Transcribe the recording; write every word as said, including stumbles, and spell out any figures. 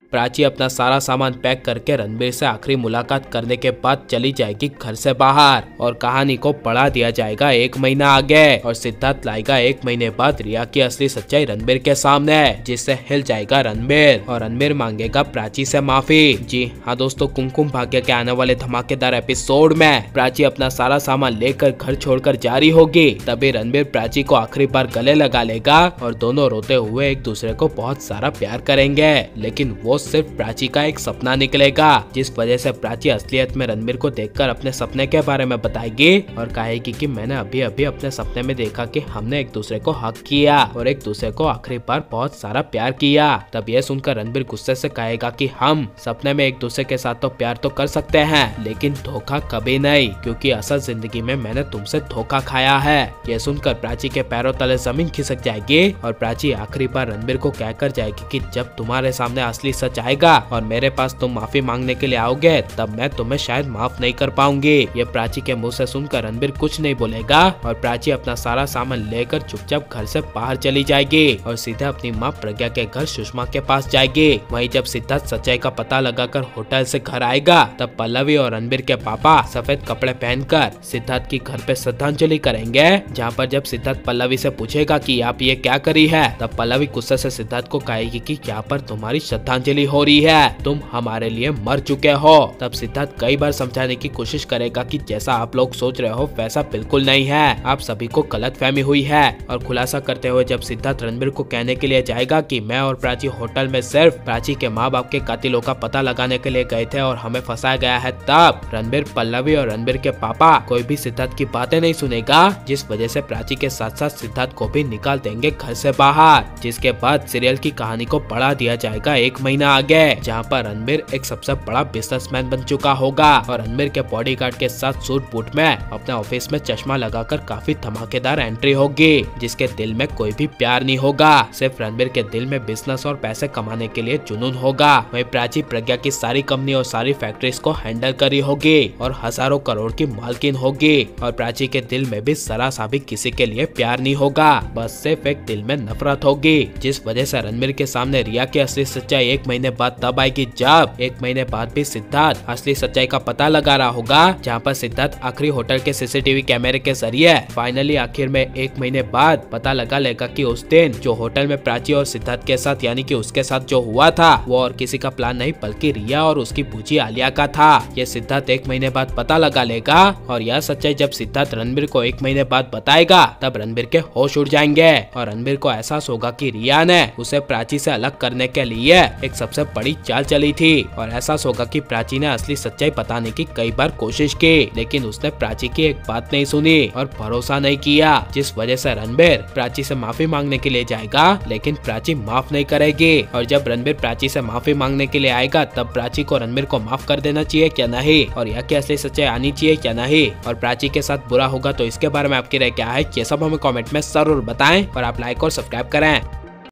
प्राची अपना सारा सामान पैक करके रणबीर से आखिरी मुलाकात करने के बाद चली जाएगी घर से बाहर और कहानी को बढ़ा दिया जाएगा एक महीना आगे और सिद्धार्थ लाएगा एक महीने बाद रिया की असली सच्चाई रणबीर के सामने, जिससे हिल जाएगा रणबीर और रणबीर मांगेगा प्राची से माफी। जी हाँ दोस्तों, कुमकुम भाग्य के आने वाले धमाकेदार एपिसोड में प्राची अपना सारा सामान लेकर घर छोड़कर जा रही होगी, तभी रणबीर प्राची को आखिरी बार गले लगा लेगा और दोनों रोते हुए एक दूसरे को बहुत सारा प्यार करेंगे। लेकिन वो सिर्फ प्राची का एक सपना निकलेगा, जिस वजह से प्राची असलियत में रणबीर को देखकर अपने सपने के बारे में बताएगी और कहेगी कि मैंने अभी अभी अपने सपने में देखा कि हमने एक दूसरे को हक किया और एक दूसरे को आखिरी बार बहुत सारा प्यार किया। तब यह सुनकर रणबीर गुस्से से कहेगा कि हम सपने में एक दूसरे के साथ तो प्यार तो कर सकते हैं, लेकिन धोखा कभी नहीं, क्योंकि असल जिंदगी में मैंने तुमसे धोखा खाया है। यह सुनकर प्राची के पैरों तले जमीन खिसक जाएगी और प्राची आखिरी बार रणबीर को कहकर जाएगी कि जब तुम्हारे सामने असली सच आएगा और मेरे पास तुम माफी मांगने के लिए आओगे तब मैं तुम्हें शायद माफ नहीं कर पाऊंगी। ये प्राची के मुंह से सुनकर रणबीर कुछ नहीं बोलेगा और प्राची अपना सारा सामान लेकर चुपचाप घर से बाहर चली जाएगी और सीधा अपनी माँ प्रज्ञा के घर सुषमा के पास जाएगी। वहीं जब सिद्धार्थ सच्चाई का पता लगाकर होटल से घर आएगा तब पल्लवी और रणबीर के पापा सफेद कपड़े पहनकर सिद्धार्थ की घर पे श्रद्धांजलि करेंगे, जहाँ पर जब सिद्धार्थ पल्लवी से पूछेगा कि आप ये क्या करी है, तब पल्लवी गुस्से से सिद्धार्थ को कहेगी कि यहाँ पर तुम्हारी श्रद्धांजलि हो रही है, तुम हमारे लिए मर चुके हो। तब सिद्धार्थ कई बार समझाने की कोशिश करेगा कि जैसा आप लोग सोच रहे हो वैसा बिल्कुल नहीं है, आप सभी को गलतफहमी हुई है। और खुलासा करते हुए जब सिद्धार्थ रणबीर को कहने के लिए जाएगा कि मैं और प्राची होटल में सिर्फ प्राची के माँ बाप के कातिलों का पता लगाने के लिए गए थे और हमें फंसाया गया है, तब रणबीर, पल्लवी और रणबीर के पापा कोई भी सिद्धार्थ की बातें नहीं सुनेगा, जिस वजह से प्राची के साथ साथ सिद्धार्थ को भी निकाल देंगे घर से बाहर। जिसके बाद सीरियल की कहानी को बढ़ा दिया जाएगा एक महीना आगे, जहाँ पर रणबीर एक सबसे बड़ा बिजनेसमैन बन चुका होगा और रणबीर के बॉडीगार्ड के साथ सूट बूट में अपने ऑफिस में चश्मा लगाकर काफी धमाकेदार एंट्री होगी, जिसके दिल में कोई भी प्यार नहीं होगा, सिर्फ रणबीर के दिल में बिजनेस और पैसे कमाने के लिए जुनून होगा। वहीं प्राची प्रज्ञा की सारी कंपनी और सारी फैक्ट्रीज को हैंडल करी होगी और हजारों करोड़ की मालकिन होगी और प्राची के दिल में भी जरा सा भी किसी के लिए प्यार नहीं होगा, बस सिर्फ एक दिल में नफरत होगी। जिस वजह से रणबीर के सामने रिया की असली सच्चाई एक महीने बाद तब आएगी जब एक महीने बाद भी सिद्धार्थ असली सच्चाई का पता लगा रहा होगा, जहां पर सिद्धार्थ आखिरी होटल के सीसीटीवी कैमरे के जरिए फाइनली आखिर में एक महीने बाद पता लगा लेगा कि उस दिन जो होटल में प्राची और सिद्धार्थ के साथ यानी कि उसके साथ जो हुआ था वो और किसी का प्लान नहीं बल्कि रिया और उसकी बूजी आलिया का था। ये सिद्धार्थ एक महीने बाद पता लगा लेगा और यह सच्चाई जब सिद्धार्थ रणबीर को एक महीने बाद बताएगा तब रणबीर के होश उड़ जाएंगे और रणबीर को एहसास होगा कि रिया ने उसे प्राची से अलग करने के लिए एक सबसे बड़ी चाल चली थी और एहसास होगा कि प्राची ने असली सच्चाई बताने की कई बार कोशिश की, लेकिन उसने प्राची की एक बात नहीं सुनी और भरोसा नहीं किया, जिस वजह से रणबीर प्राची से माफी मांगने के लिए जाएगा, लेकिन प्राची माफ नहीं करेगी। और जब रणबीर प्राची से माफी मांगने के लिए आएगा तब प्राची को रणबीर को माफ कर देना चाहिए क्या नहीं, और यह की असली सच्चाई आनी चाहिए क्या नहीं, और प्राची के साथ बुरा होगा तो इसके बारे में आपकी राय क्या है, ये सब हमें कमेंट में जरूर बताएं और आप लाइक और सब्सक्राइब करें।